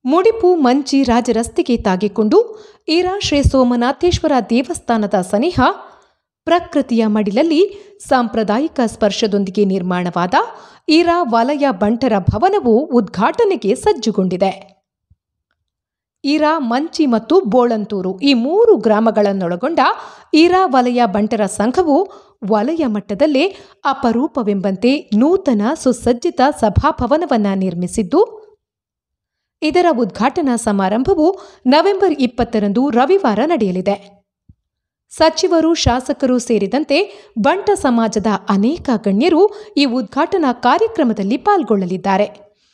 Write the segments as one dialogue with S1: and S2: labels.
S1: ಮುಡಿಪು ಮಂಚಿ ರಾಜರಸ್ತೆಗೆ ತಾಗಿಕೊಂಡು ಈರಾ ಶ್ರೀ ಸೋಮನಾಥೇಶ್ವರ ದೇವಸ್ಥಾನದ ಸನಿಹ ಪ್ರಕೃತಿಯ ಮಡಿಲಲ್ಲಿ ಸಾಂಪ್ರದಾಯಿಕ ಸ್ಪರ್ಶದೊಂದಿಗೆ ನಿರ್ಮಾಣವಾದ ಈರಾ ವಲಯ ಬಂಟರ ಭವನವು ಉದ್ಘಾಟನೆಗೆ ಸಜ್ಜುಗೊಂಡಿದೆ. ಈರಾ, ಮಂಚಿ ಮತ್ತು ಬೋಳಂತೂರು ಈ 3 ಗ್ರಾಮಗಳನ್ನೊಳಗೊಂಡ ಈರಾ ವಲಯ ಬಂಟರ ಸಂಘವು ವಲಯ ಮಟ್ಟದಲ್ಲೇ ಅಪರೂಪವೆಂಬಂತೆ ನೂತನ ಸುಸಜ್ಜಿತ ಸಭಾಭವನವನ್ನು ನಿರ್ಮಿಸಿದ್ದು, ಇದರ ಉದ್ಘಾಟನಾ ಸಮಾರಂಭವು ನವೆಂಬರ್ 20ರಂದು ರವಿವಾರ ನಡೆಯಲಿದೆ. ಸಚಿವರು, ಶಾಸಕರು ಸೇರಿದಂತೆ ಬಂಟ ಸಮಾಜದ ಅನೇಕ ಗಣ್ಯರು ಈ ಉದ್ಘಾಟನಾ ಕಾರ್ಯಕ್ರಮದಲ್ಲಿ ಪಾಲ್ಗೊಳ್ಳಲಿದ್ದಾರೆ.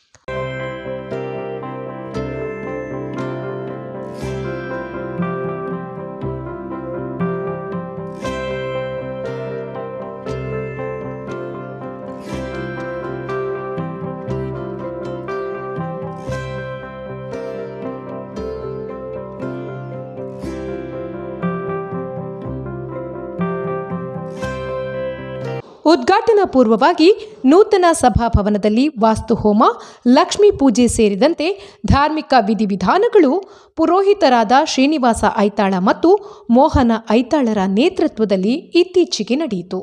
S1: ಉದ್ಘಾಟನಾ ಪೂರ್ವವಾಗಿ ನೂತನ ಸಭಾಭವನದಲ್ಲಿ ವಾಸ್ತುಹೋಮ, ಲಕ್ಷ್ಮೀ ಪೂಜೆ ಸೇರಿದಂತೆ ಧಾರ್ಮಿಕ ವಿಧಿವಿಧಾನಗಳು ಪುರೋಹಿತರಾದ ಶ್ರೀನಿವಾಸ ಐತಾಳ ಮತ್ತು ಮೋಹನ ಐತಾಳರ ನೇತೃತ್ವದಲ್ಲಿ ಇತ್ತೀಚೆಗೆ ನಡೆಯಿತು.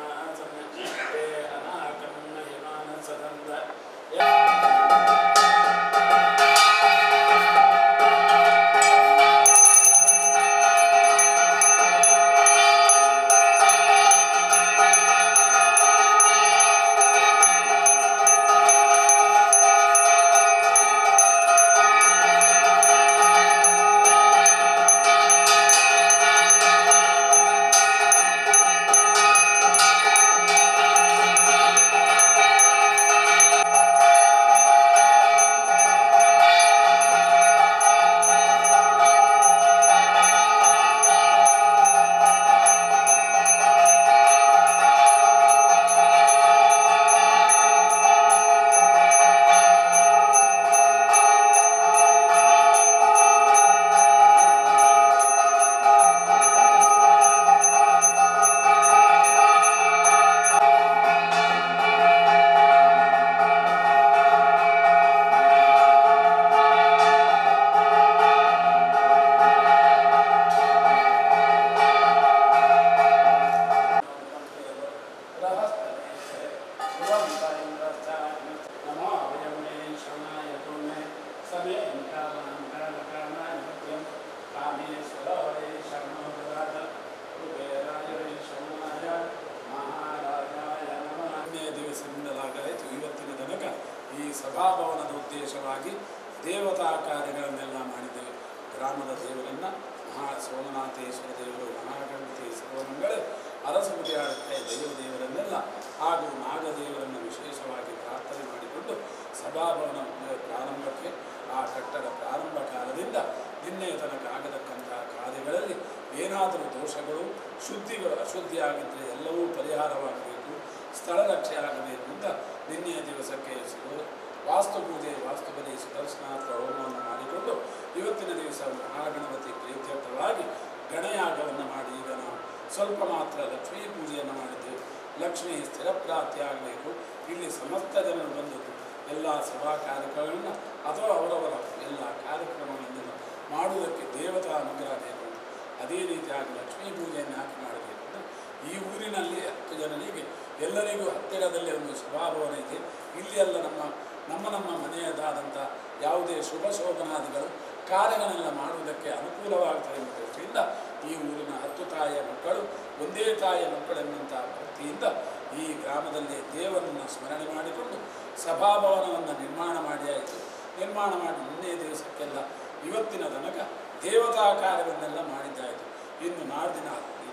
S2: ಇವತ್ತಿನ ತನಕ ಈ ಸಭಾಭವನದ ಉದ್ದೇಶವಾಗಿ ದೇವತಾ ಕಾರ್ಯಗಳನ್ನೆಲ್ಲ ಮಾಡಿದ್ದೇವೆ. ಗ್ರಾಮದ ದೇವರನ್ನು ಸೋಮನಾಥೇಶ್ವರ ದೇವರು, ಮಹಾಗಣಪತಿ ಸರ್ವಮಂಗಳ, ಅರಸಮುದಿ ಆಡುತ್ತೆ ದೇವರನ್ನೆಲ್ಲ ಹಾಗೂ ನಾಗದೇವರನ್ನು ವಿಶೇಷವಾಗಿ ಪ್ರಾರ್ಥನೆ ಮಾಡಿಕೊಂಡು ಸಭಾಭವನ ಪ್ರಾರಂಭಕ್ಕೆ ಆ ಕಟ್ಟಡ ಪ್ರಾರಂಭ ಕಾಲದಿಂದ ನಿನ್ನೆಯ ತನಕ ಆಗತಕ್ಕಂಥ ಕಾರ್ಯಗಳಲ್ಲಿ ಏನಾದರೂ ದೋಷಗಳು, ಅಶುದ್ಧಿಯಾಗಿದ್ದರೆ ಎಲ್ಲವೂ ಪರಿಹಾರವಾಗಬೇಕು, ಸ್ಥಳ ರಕ್ಷೆ ಆಗಬೇಕು ಅಂತ ನಿನ್ನೆಯ ದಿವಸಕ್ಕೆ ವಾಸ್ತುಪೂಜೆ, ವಾಸ್ತುಬಲಿ, ಸುದರ್ಶನಾಥ ಹೋಮವನ್ನು ಮಾಡಿಕೊಂಡು ಇವತ್ತಿನ ದಿವಸ ಮಹಾಗಣಪತಿ ಪ್ರೀತ್ಯರ್ಥವಾಗಿ ಗಣಯಾಗವನ್ನು ಮಾಡಿ ಈಗ ನಾವು ಸ್ವಲ್ಪ ಮಾತ್ರ ಲಕ್ಷ್ಮೀ ಪೂಜೆಯನ್ನು ಮಾಡಿದ್ದೇವೆ. ಲಕ್ಷ್ಮೀ ಸ್ಥಿರಪ್ರಾಪ್ತಿಯಾಗಬೇಕು. ಇಲ್ಲಿ ಸಮಸ್ತ ಜನರು ಬಂದದ್ದು ಎಲ್ಲ ಸಭಾ ಕಾರ್ಯಕ್ರಮಗಳನ್ನು ಅಥವಾ ಅವರವರ ಎಲ್ಲ ಕಾರ್ಯಕ್ರಮಗಳನ್ನು ಮಾಡುವುದಕ್ಕೆ ದೇವತಾ ಅನುಗ್ರಹ ಬೇಕು. ಅದೇ ರೀತಿಯಾಗಿ ಲಕ್ಷ್ಮೀ ಪೂಜೆಯನ್ನು ಯಾಕೆ ಮಾಡಬೇಕು ಅಂದರೆ ಈ ಊರಿನಲ್ಲಿ 10 ಜನರಿಗೆ ಎಲ್ಲರಿಗೂ ಹತ್ತಿರದಲ್ಲೇ ಒಂದು ಸಭಾಭವನ ಇದೆ. ಇಲ್ಲಿ ಎಲ್ಲ ನಮ್ಮ ಮನೆಯದಾದಂಥ ಯಾವುದೇ ಶುಭ ಶೋಭನಾದಿಗಳು ಕಾರ್ಯಗಳೆಲ್ಲ ಮಾಡುವುದಕ್ಕೆ ಅನುಕೂಲವಾಗ್ತದೆ ಎಂಬ ದೃಷ್ಟಿಯಿಂದ ಈ ಊರಿನ 10 ತಾಯಿಯ ಮಕ್ಕಳು ಒಂದೇ ತಾಯಿಯ ಮಕ್ಕಳೆನ್ನುವಂಥ ಭಕ್ತಿಯಿಂದ ಈ ಗ್ರಾಮದಲ್ಲಿ ದೇವರನ್ನು ಸ್ಮರಣೆ ಮಾಡಿಕೊಂಡು ಸಭಾಭವನವನ್ನು ನಿರ್ಮಾಣ ಮಾಡಿ ನಿನ್ನೆ ದಿವಸಕ್ಕೆಲ್ಲ ಇವತ್ತಿನ ತನಕ ದೇವತಾ ಕಾರ್ಯವನ್ನೆಲ್ಲ ಮಾಡಿದ್ದಾಯಿತು. ಇನ್ನು ನಾಡಿನ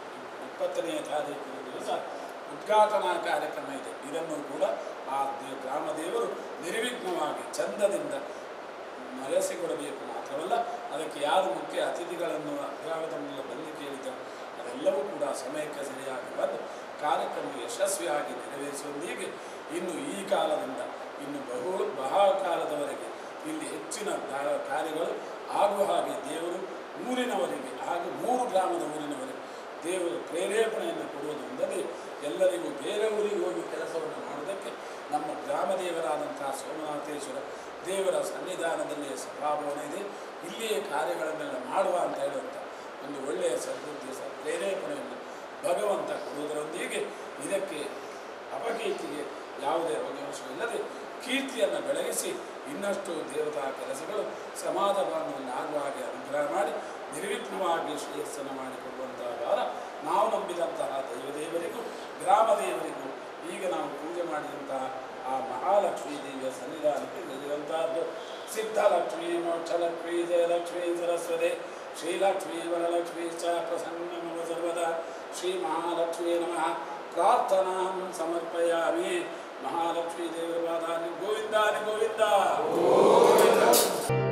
S2: 20ನೇ ತಾರೀಕಿನ ದಿವಸ ಉದ್ಘಾಟನಾ ಕಾರ್ಯಕ್ರಮ ಇದೆ. ಇದನ್ನು ಕೂಡ ಆ ಗ್ರಾಮ ದೇವರು ನಿರ್ವಿಘ್ನವಾಗಿ ಚಂದದಿಂದ ನಡೆಸಿಕೊಡಬೇಕು. ಮಾತ್ರವಲ್ಲ, ಅದಕ್ಕೆ ಯಾರು ಮುಖ್ಯ ಅತಿಥಿಗಳನ್ನು ಅಗ್ರಾಗತನ್ನೆಲ್ಲ ಬಂದು ಕೇಳಿದ ಅದೆಲ್ಲವೂ ಕೂಡ ಸಮಯಕ್ಕೆ ಸರಿಯಾಗಿ ಬಂದು ಕಾರ್ಯಕ್ರಮ ಯಶಸ್ವಿಯಾಗಿ ನೆರವೇರಿಸುವುದೀಗೆ ಇನ್ನು ಈ ಕಾಲದಿಂದ ಇನ್ನು ಬಹಕಾಲದವರೆಗೆ ಇಲ್ಲಿ ಹೆಚ್ಚಿನ ಕಾರ್ಯಗಳು ಆಗುವ ಹಾಗೆ ದೇವರು ಊರಿನವರಿಗೆ ಹಾಗೂ 3 ಗ್ರಾಮದ ಊರಿನವರಿಗೆ ದೇವರು ಪ್ರೇರೇಪಣೆಯನ್ನು ಕೊಡುವುದರಿಂದಲೇ ಎಲ್ಲರಿಗೂ ಬೇರೆ ಊರಿಗೆ ಹೋಗಿ ಕೆಲಸವನ್ನು ಮಾಡುವುದಕ್ಕೆ ನಮ್ಮ ಗ್ರಾಮ ದೇವರಾದಂತಹ ಸೋಮನಾಥೇಶ್ವರ ದೇವರ ಸನ್ನಿಧಾನದಲ್ಲಿ ಸಭಾಭವನ ಇದೆ, ಇಲ್ಲಿಯೇ ಕಾರ್ಯಗಳನ್ನೆಲ್ಲ ಮಾಡುವ ಅಂತ ಹೇಳುವಂಥ ಒಂದು ಒಳ್ಳೆಯ ಸದ್ಬುದ್ಧಿ ಪ್ರೇರೇಪಣೆಯನ್ನು ಭಗವಂತ ಕೊಡುವುದರೊಂದಿಗೆ ಇದಕ್ಕೆ ಅಪಕೀರ್ತಿಗೆ ಯಾವುದೇ ಅವಕಾಶವಿಲ್ಲದೆ ಕೀರ್ತಿಯನ್ನು ಬೆಳಗಿಸಿ ಇನ್ನಷ್ಟು ದೇವತಾ ಕೆಲಸಗಳು ಸಮಾಧಾನವನ್ನು ಆಗುವ ಹಾಗೆ ಅನುಗ್ರಹ ಮಾಡಿ ನಿರ್ವಿಘ್ನವಾಗಿ ಶ್ರೇಯಸ್ಸನ್ನು ಮಾಡಿಕೊಡುವಂತಹ ವಾರ ನಾವು ನಂಬಿದಂತಹ ದೇವರಿಗೂ ಗ್ರಾಮ ದೇವರಿಗೂ ಈಗ ನಾವು ಪೂಜೆ ಮಾಡಿದಂತಹ ಆ ಮಹಾಲಕ್ಷ್ಮೀ ದೇವಿಯ ಸನ್ನಿಧಾನಕ್ಕೆ ನಡೆಯುವಂತಹದ್ದು. ಸಿದ್ಧಲಕ್ಷ್ಮೀ ಮೋಕ್ಷಲಕ್ಷ್ಮೀ ಜಯಲಕ್ಷ್ಮೀ ಸರಸ್ವತಿ ಶ್ರೀಲಕ್ಷ್ಮೀ ವರಲಕ್ಷ್ಮೀ ಚ ಪ್ರಸನ್ನ ಸರ್ವದಾ ಶ್ರೀ ಮಹಾಲಕ್ಷ್ಮೀ ನಮಃ ಪ್ರಾರ್ಥನಾಂ ಸಮರ್ಪಯಾಮಿ. ಮಹಾಲಕ್ಷ್ಮೀ ದೇವರ ಪಾದಾನಿ ಗೋವಿಂದಾನಿ ಗೋವಿಂದ.